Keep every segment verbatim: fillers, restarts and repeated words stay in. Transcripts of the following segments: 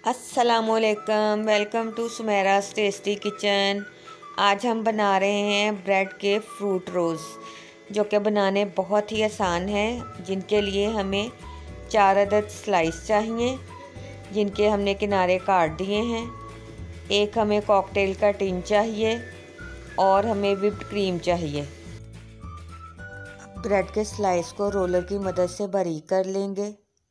अस्सलामुअलैकुम, welcome to Sumera's tasty kitchen. आज हम बना रहे हैं ब्रेड के फ्रूट रोज़, जो कि बनाने बहुत ही आसान है। जिनके लिए हमें चार अदद स्लाइस चाहिए, जिनके हमने किनारे काट दिए हैं। एक हमें कॉकटेल का टिन चाहिए और हमें व्हिप्ड क्रीम चाहिए। ब्रेड के स्लाइस को रोलर की मदद से बारीक कर लेंगे।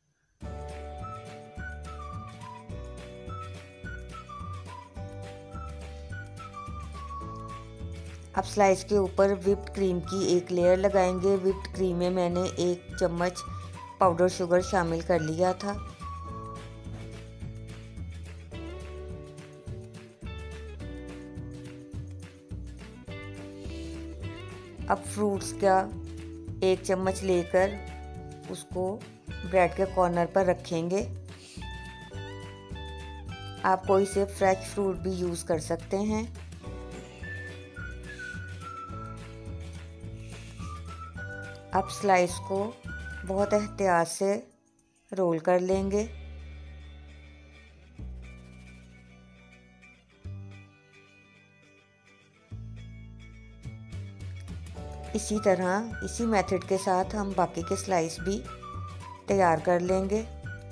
अब स्लाइस के ऊपर व्हिप्ड क्रीम की एक लेयर लगाएंगे। व्हिप्ड क्रीम में मैंने एक चम्मच पाउडर शुगर शामिल कर लिया था। अब फ्रूट्स का एक चम्मच लेकर उसको ब्रेड के कॉर्नर पर रखेंगे। आप कोई से फ्रेश फ्रूट भी यूज़ कर सकते हैं। अब स्लाइस को बहुत एहतियात से रोल कर लेंगे। इसी तरह इसी मेथड के साथ हम बाकी के स्लाइस भी तैयार कर लेंगे।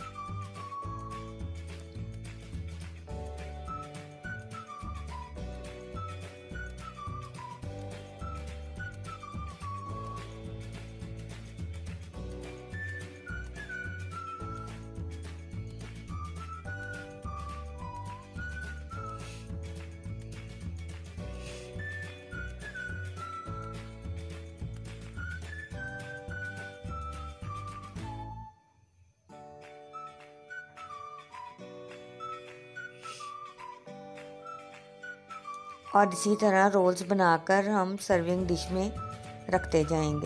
और इसी तरह रोल्स बनाकर हम सर्विंग डिश में रखते जाएंगे।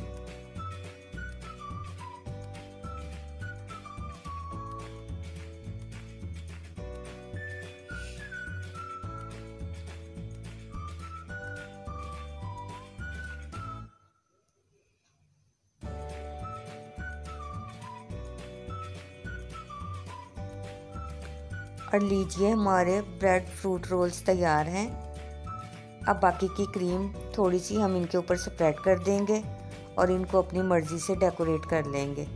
और लीजिए, हमारे ब्रेड फ्रूट रोल्स तैयार हैं। अब बाकी की क्रीम थोड़ी सी हम इनके ऊपर स्प्रेड कर देंगे और इनको अपनी मर्ज़ी से डेकोरेट कर लेंगे।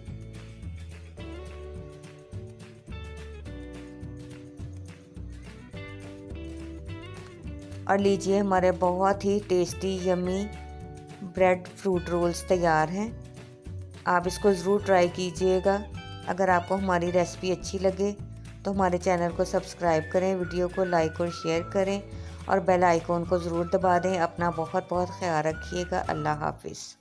और लीजिए, हमारे बहुत ही tasty yummy bread fruit rolls तैयार हैं। आप इसको ज़रूर ट्राई कीजिएगा। अगर आपको हमारी रेसिपी अच्छी लगे तो हमारे चैनल को सब्सक्राइब करें, वीडियो को लाइक और शेयर करें और बेल आइकॉन को ज़रूर दबा दें। अपना बहुत बहुत ख्याल रखिएगा। अल्लाह हाफिज़।